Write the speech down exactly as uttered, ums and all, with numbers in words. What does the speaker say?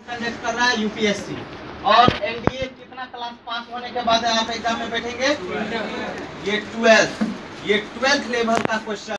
Conduct कर रहा है यूपीएससी। और एनडीए कितना क्लास पास होने के बाद आप एग्जाम में बैठेंगे? ये ट्वेल्थ ये ट्वेल्थ लेवल का क्वेश्चन